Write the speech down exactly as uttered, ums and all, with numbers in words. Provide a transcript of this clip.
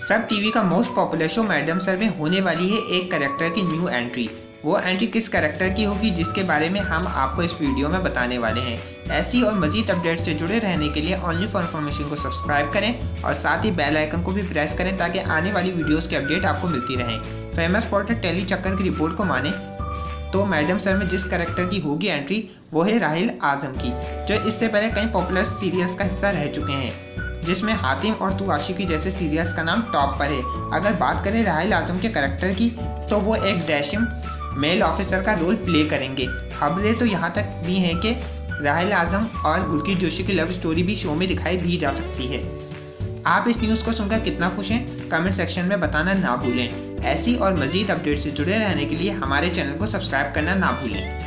सब टीवी का most popular show madam sir में होने वाली है एक कैरेक्टर की न्यू एंट्री। वो एंट्री किस कैरेक्टर की होगी जिसके बारे में हम आपको इस वीडियो में बताने वाले हैं। ऐसी और मजीद अपडेट से जुड़े रहने के लिए ओनली फॉर इन्फॉर्मेशन को सब्सक्राइब करें और साथ ही बेल आइकन को भी प्रेस करें ताकि आने वाली वीडियोस की अपडेट आपको मिलती रहे। फेमस पोर्टल टेली चक्कर की रिपोर्ट को माने तो मैडम सर में जिस कैरेक्टर की होगी एंट्री वो है राहिल आजम की, जो इससे पहले कई पॉपुलर सीरियल्स का हिस्सा रह चुके हैं, जिसमें हातिम और तू आशिकी जैसे सीरियल्स का नाम टॉप पर है। अगर बात करें राहिल आजम के कैरेक्टर की तो वो एक डैशिंग मेल ऑफिसर का रोल प्ले करेंगे। खबरें तो यहाँ तक भी हैं कि राहिल आजम और गुलकी जोशी की लव स्टोरी भी शो में दिखाई दी जा सकती है। आप इस न्यूज़ को सुनकर कितना खुश हैं कमेंट सेक्शन में बताना ना भूलें। ऐसी और मजीद अपडेट से जुड़े रहने के लिए हमारे चैनल को सब्सक्राइब करना ना भूलें।